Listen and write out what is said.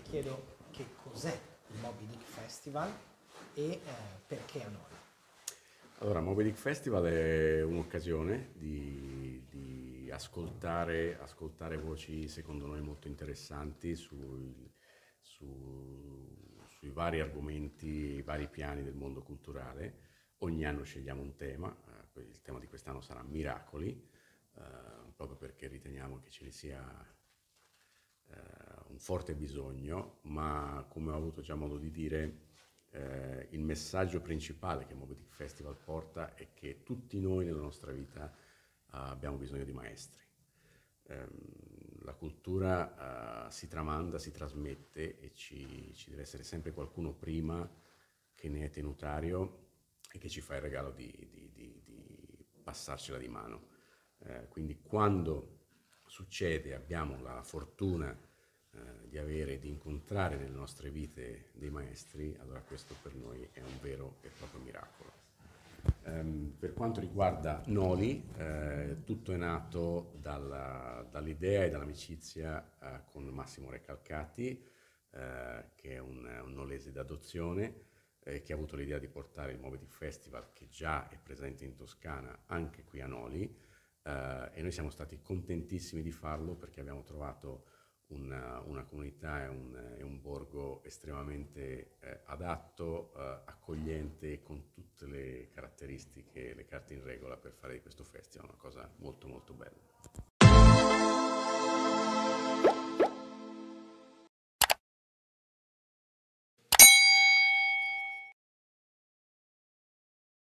chiedo che cos'è il Moby Dick Festival e perché a noi. Allora, Moby Dick Festival è un'occasione di ascoltare voci secondo noi molto interessanti sui vari argomenti, i vari piani del mondo culturale. Ogni anno scegliamo un tema, il tema di quest'anno sarà Miracoli, proprio perché riteniamo che ce ne sia un forte bisogno, ma come ho avuto già modo di dire, il messaggio principale che Moby Dick Festival porta è che tutti noi nella nostra vita abbiamo bisogno di maestri. La cultura si tramanda, si trasmette e ci deve essere sempre qualcuno prima che ne è tenutario e che ci fa il regalo di passarcela di mano. Quindi quando succede, abbiamo la fortuna di avere, di incontrare nelle nostre vite dei maestri, allora questo per noi è un vero e proprio miracolo. Per quanto riguarda Noli, tutto è nato dall'idea e dall'amicizia con Massimo Recalcati, che è un nolese d'adozione, che ha avuto l'idea di portare il Moby Dick Festival, che già è presente in Toscana, anche qui a Noli, e noi siamo stati contentissimi di farlo perché abbiamo trovato una comunità e un borgo estremamente adatto, accogliente, con tutte le caratteristiche, le carte in regola per fare di questo festival una cosa molto molto bella.